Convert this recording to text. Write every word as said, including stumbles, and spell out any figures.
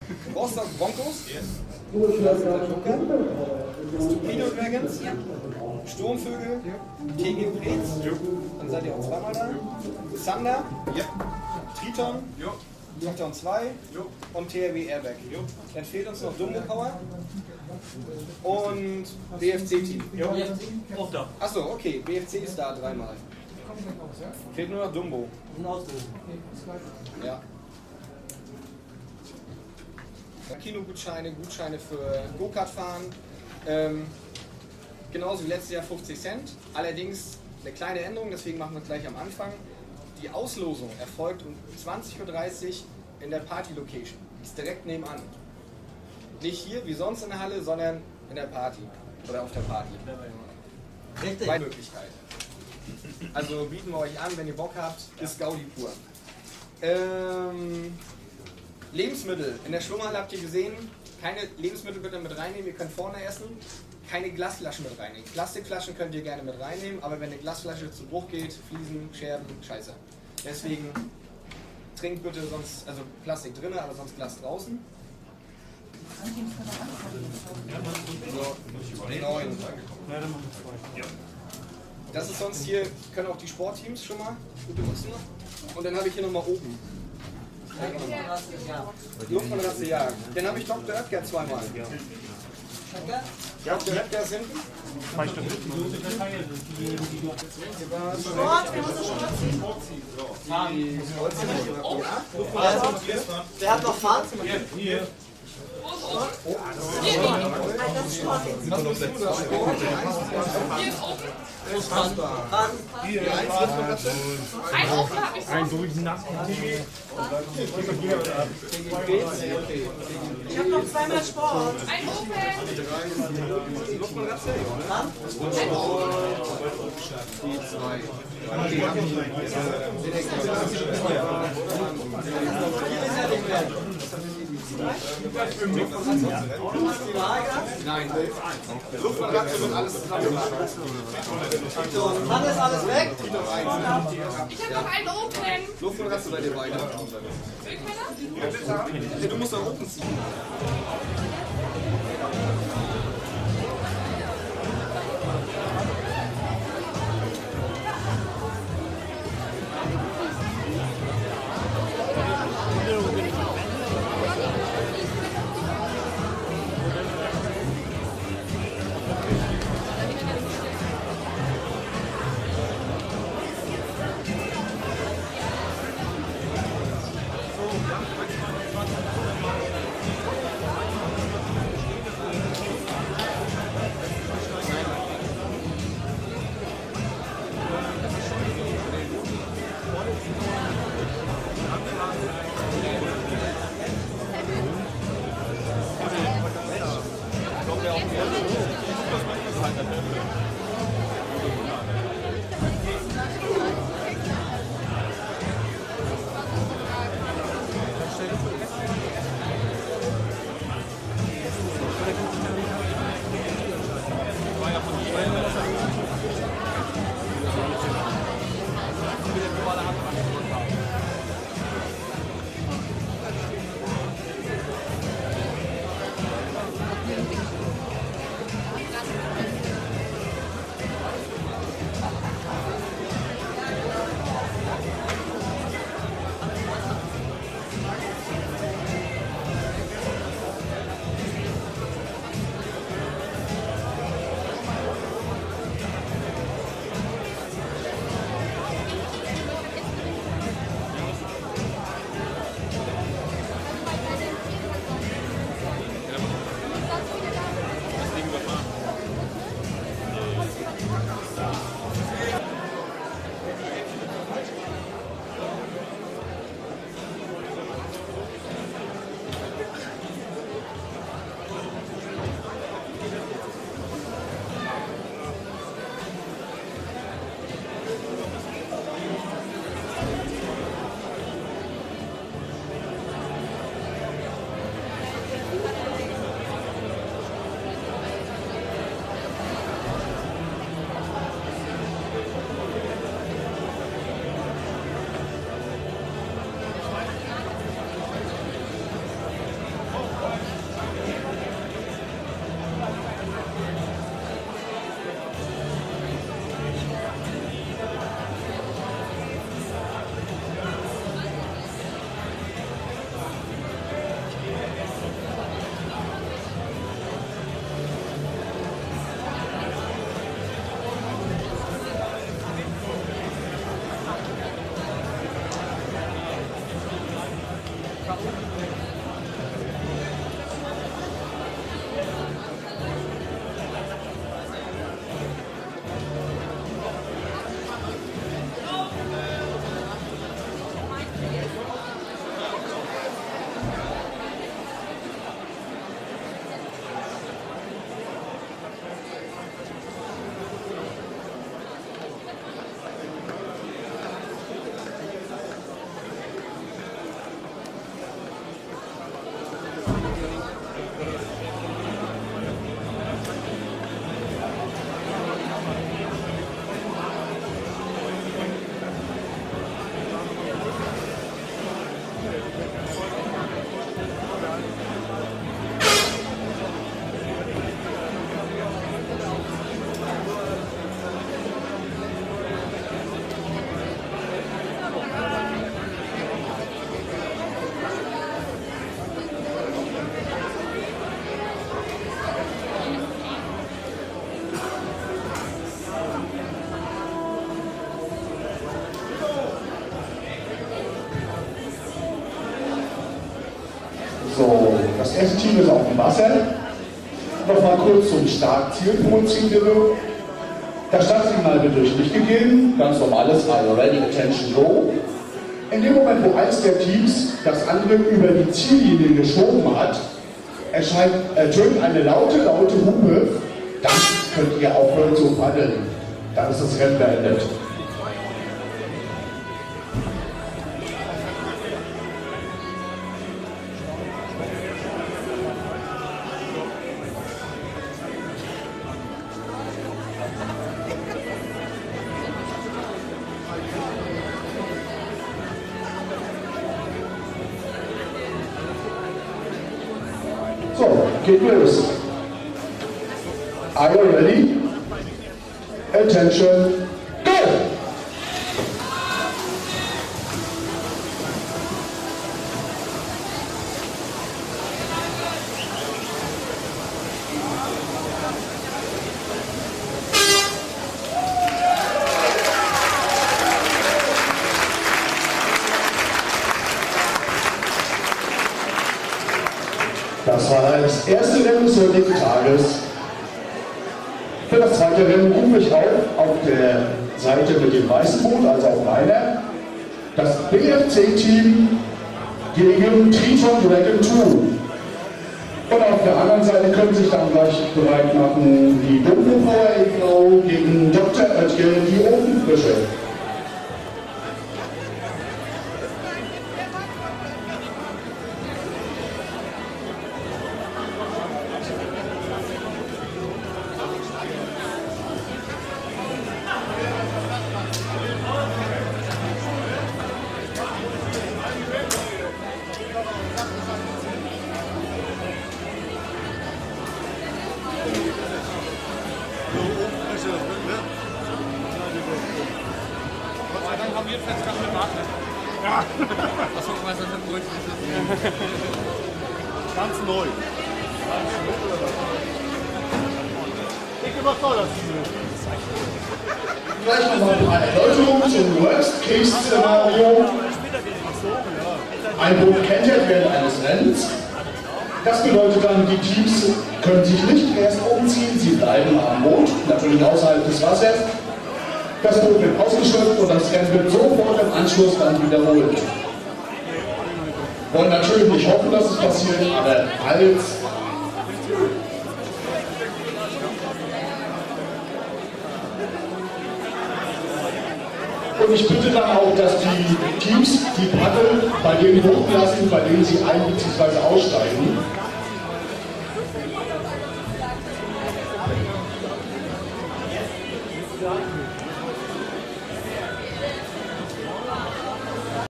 Rostock Broncos. Joker. Stupido Dragons. Sturmvögel. T G Preetz. Dann seid ihr auch zweimal da. Thunder. Triton. Triton zwei. Und T R W Airbag. Dann fehlt uns noch Dumbo Power. Und B F C-Team. Auch da. Achso, okay. B F C ist da dreimal. Fehlt nur noch Dumbo. Ja. Kinogutscheine, Gutscheine für Go-Kart fahren. Ähm, genauso wie letztes Jahr fünfzig Cent. Allerdings eine kleine Änderung, deswegen machen wir es gleich am Anfang. Die Auslosung erfolgt um zwanzig Uhr dreißig in der Party-Location. Die ist direkt nebenan. Nicht hier wie sonst in der Halle, sondern in der Party. Oder auf der Party. Richtig. Zwei Möglichkeiten. Also bieten wir euch an, wenn ihr Bock habt, ist Gaudi pur. Ähm, Lebensmittel. In der Schwimmhalle habt ihr gesehen, keine Lebensmittel bitte mit reinnehmen, ihr könnt vorne essen. Keine Glasflaschen mit reinnehmen. Plastikflaschen könnt ihr gerne mit reinnehmen, aber wenn eine Glasflasche zu Bruch geht, Fliesen, Scherben, scheiße. Deswegen trinkt bitte sonst, also Plastik drinnen, aber sonst Glas draußen. So, neun. Das ist sonst hier, können auch die Sportteams schon mal gut benutzen. Und dann habe ich hier nochmal oben. Luftmatratze, ja. Dann habe ich Doktor Oetker zweimal. Ja, Doktor Oetker ist hinten. Zwei Stück. Wer hat noch Fahrt? Hier. Ein Ofen habe ich Ein durchnassen Tee. Ich habe noch zweimal Sport. Ein Ofen! Die zwei. Nein. Luftmatratze wird alles zusammen. Mann, ist alles weg? Ich habe noch einen Ofen! Luftmatratze seid ihr beide. Will keiner? Du musst doch oben ziehen. das erste Team ist auf dem Wasser. Nochmal kurz zum Start-Zielprozedur. Das Startsignal wird durch Licht gegeben, ganz normales Are you ready, attention, go. In dem Moment, wo eins der Teams das andere über die Ziellinie geschoben hat, erscheint, ertönt eine laute, laute Hupe, dann könnt ihr aufhören zu paddeln. Dann ist das Rennen beendet. So, geht los. Are you ready? Attention, go! Das war das erste Rennen des heutigen Tages. Für das zweite Rennen rufe ich auf, auf der Seite mit dem weißen Boot, also auf meiner, das B F C-Team gegen Triton Dragon zwei. Und auf der anderen Seite können sich dann gleich bereit machen die Domino Power e V gegen Doktor Oetker, die Ofenfrische. Dann haben wir jetzt ganz mit Marken. Ja. Was auch immer das für Brötchen ist. Ganz neu. Ich überfordere Sie. Gleich nochmal eine Erläuterung zum Worst-Case-Szenario. Ein Boot kentert während eines Rennens. Das bedeutet dann, die Teams können sich nicht erst umziehen, sie bleiben am Boot, natürlich außerhalb des Wassers. Das Boot wird ausgeschöpft und das Rennen wird sofort im Anschluss dann wiederholt. Wir wollen natürlich nicht hoffen, dass es passiert, aber falls. Und ich bitte dann auch, dass die Teams die Paddel bei den Booten lassen, bei denen sie ein- bzw. aussteigen.